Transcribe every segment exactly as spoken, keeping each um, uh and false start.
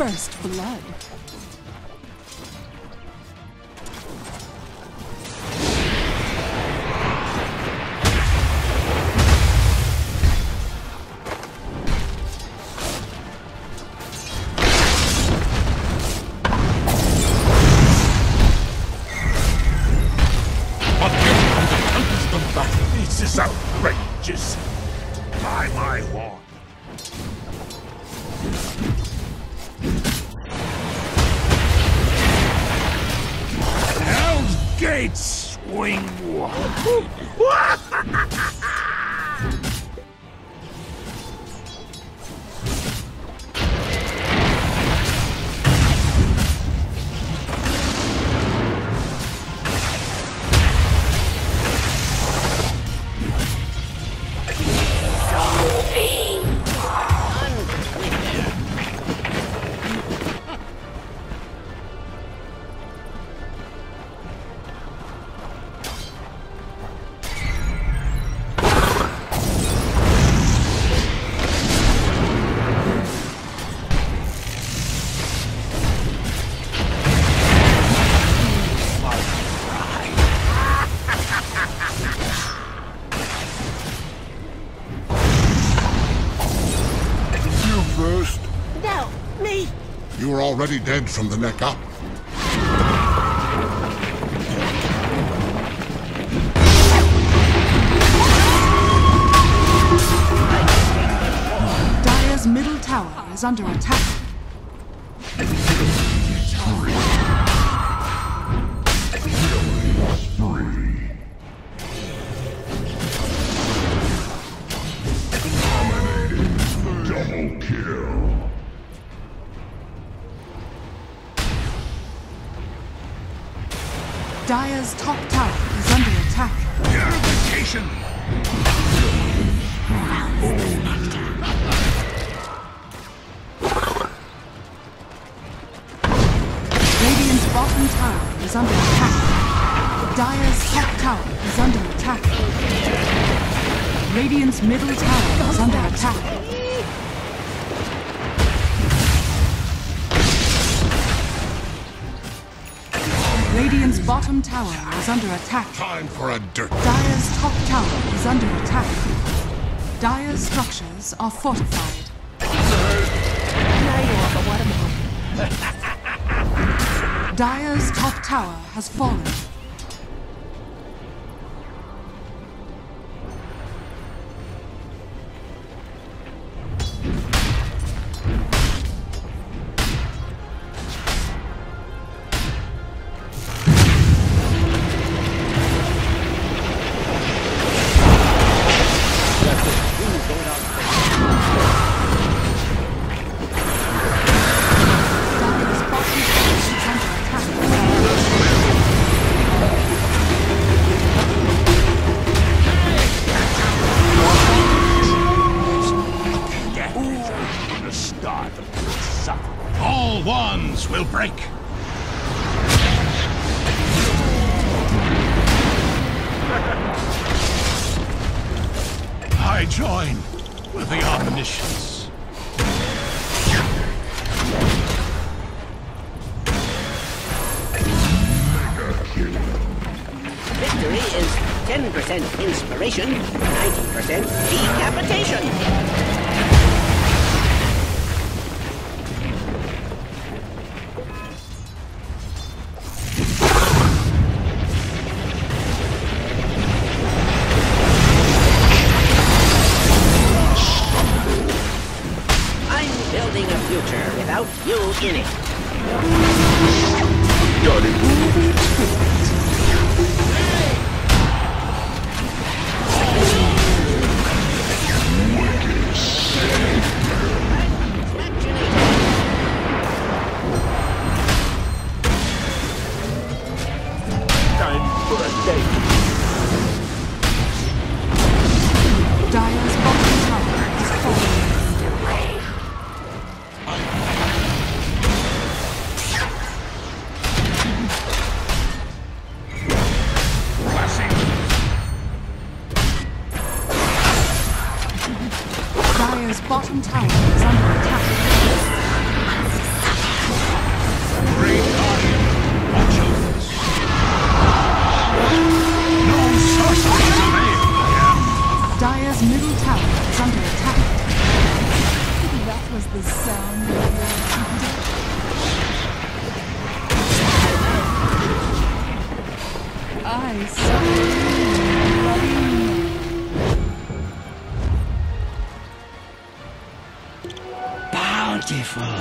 First blood. This is outrageous. By my horn. Hell's Gates swing wide. First. No, me! You were already dead from the neck up. Dire's middle tower is under attack. Double kill. Dire's top tower is under attack. Purification! Radiant's bottom tower is under attack. Dire's top tower is under attack. Radiant's middle tower is under attack. Radiant's bottom tower is under attack. Time for a dirt. Dire's top tower is under attack. Dire's structures are fortified. Now you are the watermelon. Dire's top tower has fallen. All wands will break. I join with the omniscience. Victory is ten percent inspiration, ninety percent decapitation. Building a future without you in it. Got it. Time for a date. Dire's bottom tower is falling. Dire's bottom tower is under attack. die suffering and bloody men. Bountiful.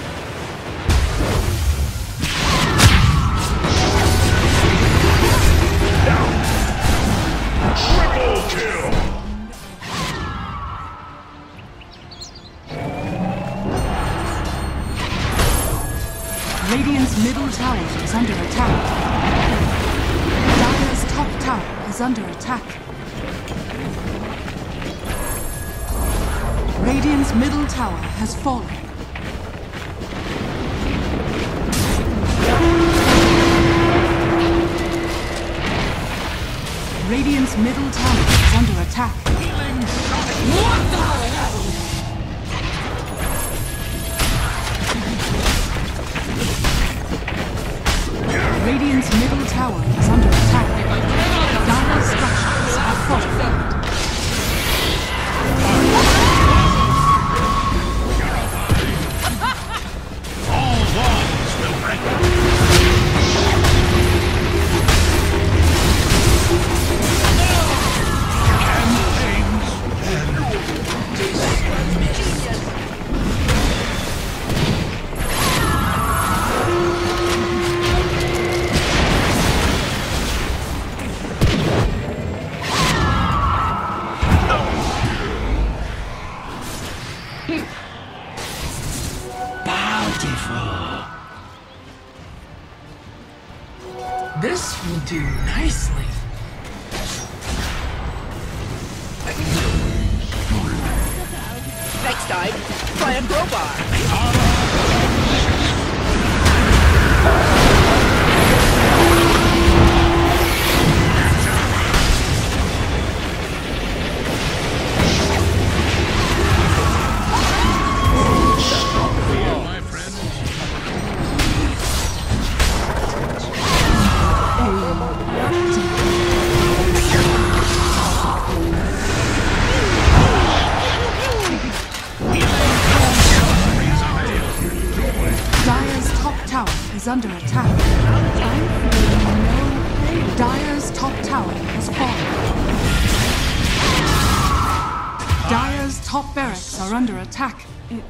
Triple kill! Radiant's middle tower is under attack. Dire's top tower is under attack. Radiant's middle tower has fallen. Radiant's middle tower is under attack. What the hell? Radiant's middle tower is under attack. Dire's structures are fortified. All walls will break. This will do nicely. Next time, try a crowbar. Is under attack. Dire's top tower has fallen. Dire's top barracks are under attack.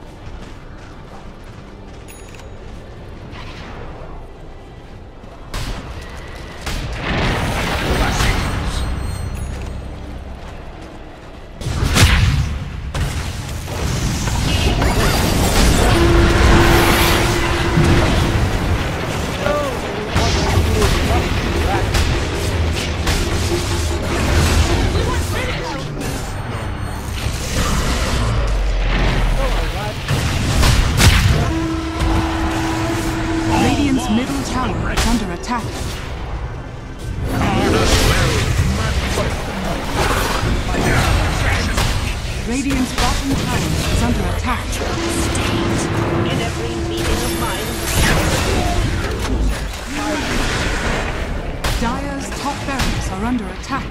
Middle tower is under attack. Radiant's bottom tower is under attack. In every meeting of mine. Dire's top barracks are under attack.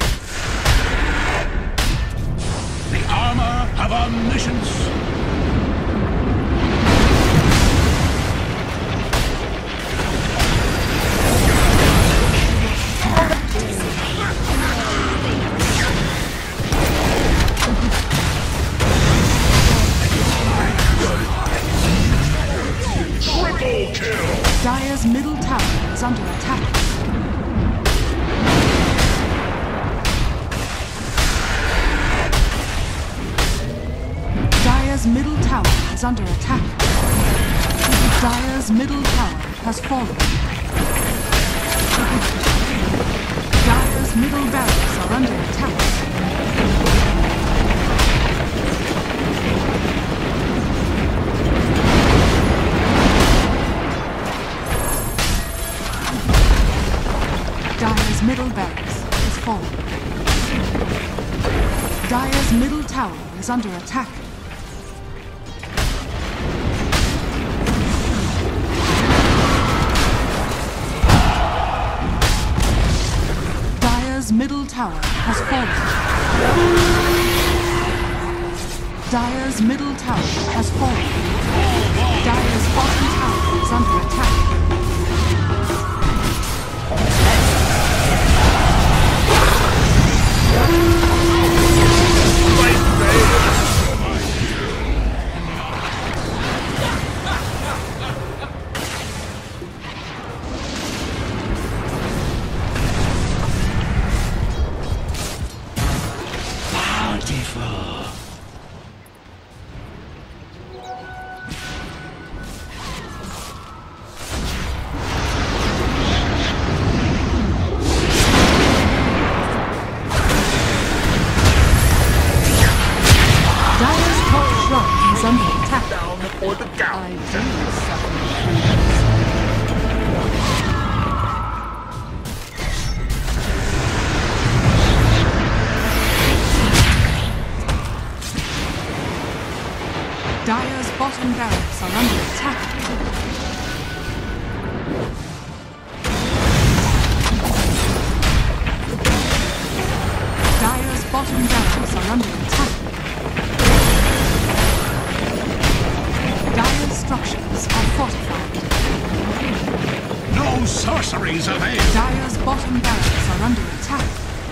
The armor of omniscience. Dire's middle tower is under attack. Dire's middle tower is under attack. Dire's middle tower has fallen. Dire's middle barracks are under attack. Dire's middle barracks is fallen. Dire's middle tower is under attack. Dire's middle tower has fallen. Dire's middle tower has fallen. Dire's bottom tower is under attack. bottom barracks are under attack. Dire's bottom barracks are under attack. Dire's structures are fortified. No sorceries avail! Dire's bottom barracks are under attack.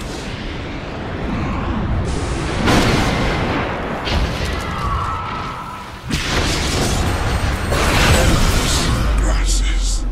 Grasses.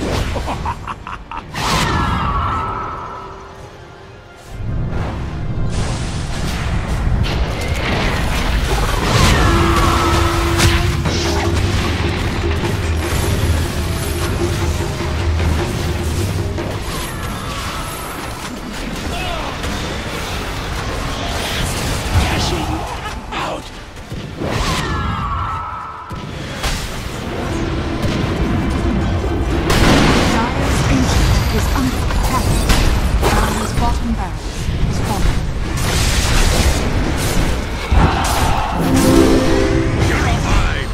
Dire's ancient is under attack. Dire's bottom barracks is falling. Purified!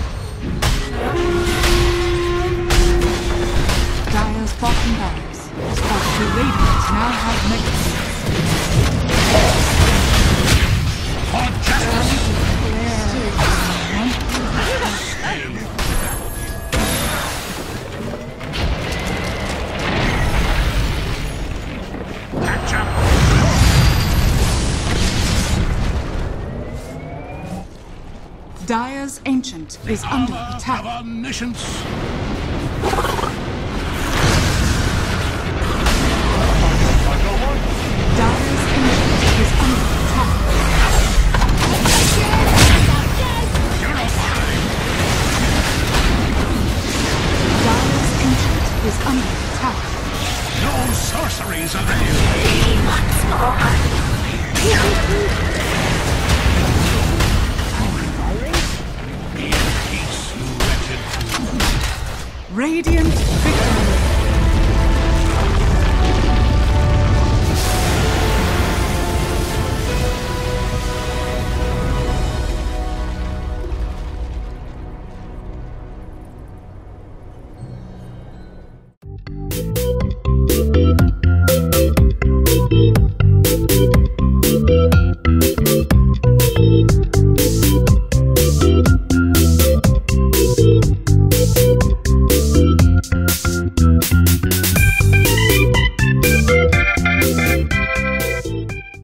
Dire's bottom barracks is falling. The Radiant now have megacities. For justice! Catch up! Dire's ancient is under Armor of attack. omniscience! Dire's ancient is under attack. Purified! Dire's ancient is under attack. No sorceries avail! Be at peace, you wretched fool. Radiant victory.